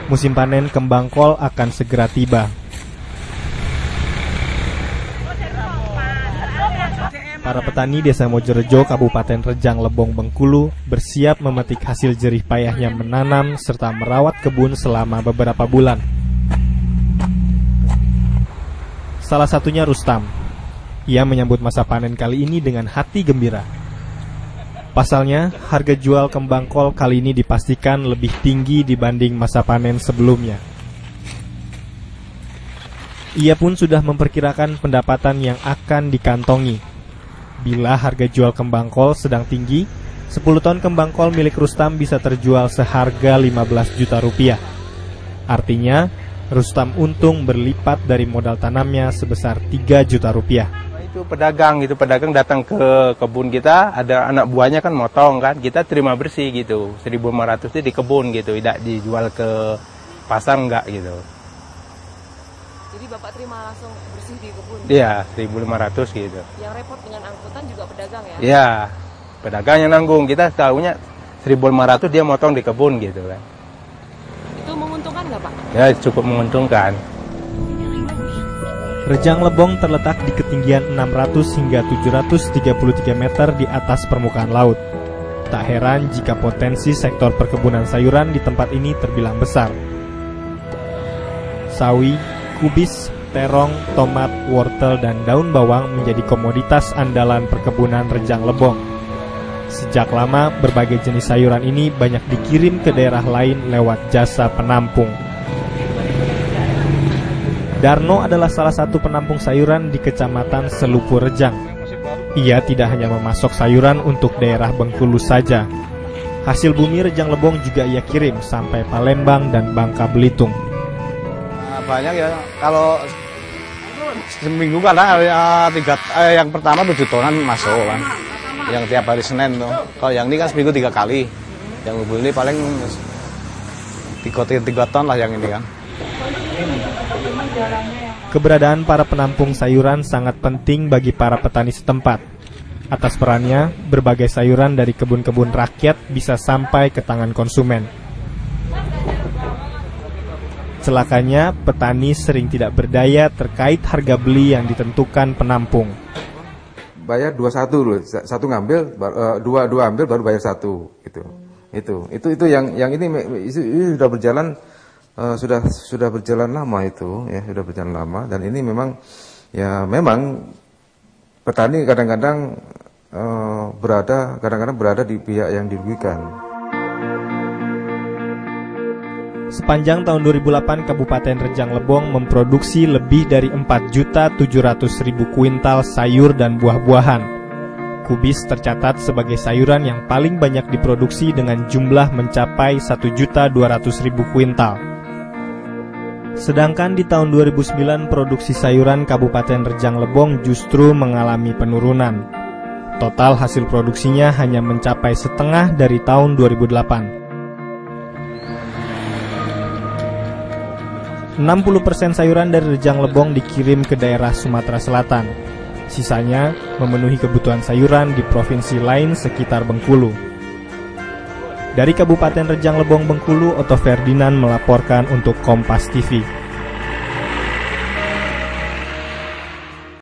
Musim panen kembang kol akan segera tiba. Para petani Desa Mojorejo, Kabupaten Rejang Lebong, Bengkulu bersiap memetik hasil jerih payahnya menanam serta merawat kebun selama beberapa bulan. Salah satunya Rustam. Ia menyambut masa panen kali ini dengan hati gembira. Pasalnya, harga jual kembang kol kali ini dipastikan lebih tinggi dibanding masa panen sebelumnya. Ia pun sudah memperkirakan pendapatan yang akan dikantongi. Bila harga jual kembang kol sedang tinggi, 10 ton kembang kol milik Rustam bisa terjual seharga 15 juta rupiah. Artinya, Rustam untung berlipat dari modal tanamnya sebesar 3 juta rupiah. Itu pedagang datang ke kebun kita, ada anak buahnya kan motong kan, kita terima bersih gitu, 1.500 itu di kebun gitu, tidak dijual ke pasar enggak gitu. Jadi Bapak terima langsung bersih di kebun? Iya, 1.500 gitu. Yang repot dengan angkutan juga pedagang ya? Iya, pedagang yang nanggung, kita tahunya 1.500 dia motong di kebun gitu kan. Itu menguntungkan nggak Pak? Ya cukup menguntungkan. Rejang Lebong terletak di ketinggian 600 hingga 733 meter di atas permukaan laut. Tak heran jika potensi sektor perkebunan sayuran di tempat ini terbilang besar. Sawi, kubis, terong, tomat, wortel, dan daun bawang menjadi komoditas andalan perkebunan Rejang Lebong. Sejak lama, berbagai jenis sayuran ini banyak dikirim ke daerah lain lewat jasa penampung. Darno adalah salah satu penampung sayuran di Kecamatan Selupu Rejang. Ia tidak hanya memasok sayuran untuk daerah Bengkulu saja. Hasil bumi Rejang Lebong juga ia kirim sampai Palembang dan Bangka Belitung. Banyak ya, kalau seminggu kan yang pertama 7 tonan masuk kan, yang tiap hari Senin tuh. Kalau yang ini kan seminggu 3 kali, yang ini paling 3 ton lah yang ini kan. Keberadaan para penampung sayuran sangat penting bagi para petani setempat. Atas perannya, berbagai sayuran dari kebun-kebun rakyat bisa sampai ke tangan konsumen. Celakanya, petani sering tidak berdaya terkait harga beli yang ditentukan penampung. Bayar 21 dulu, satu ngambil, dua ambil baru bayar satu, gitu. Itu yang ini sudah berjalan. Sudah berjalan lama itu ya, sudah berjalan lama, dan ini memang petani kadang-kadang berada di pihak yang dirugikan. Sepanjang tahun 2008, Kabupaten Rejang Lebong memproduksi lebih dari 4.700.000 kuintal sayur dan buah-buahan. Kubis tercatat sebagai sayuran yang paling banyak diproduksi dengan jumlah mencapai 1.200.000 kuintal. Sedangkan di tahun 2009 produksi sayuran Kabupaten Rejang Lebong justru mengalami penurunan. Total hasil produksinya hanya mencapai setengah dari tahun 2008. 60% sayuran dari Rejang Lebong dikirim ke daerah Sumatera Selatan. Sisanya memenuhi kebutuhan sayuran di provinsi lain sekitar Bengkulu. Dari Kabupaten Rejang Lebong, Bengkulu, Otto Ferdinand melaporkan untuk Kompas TV.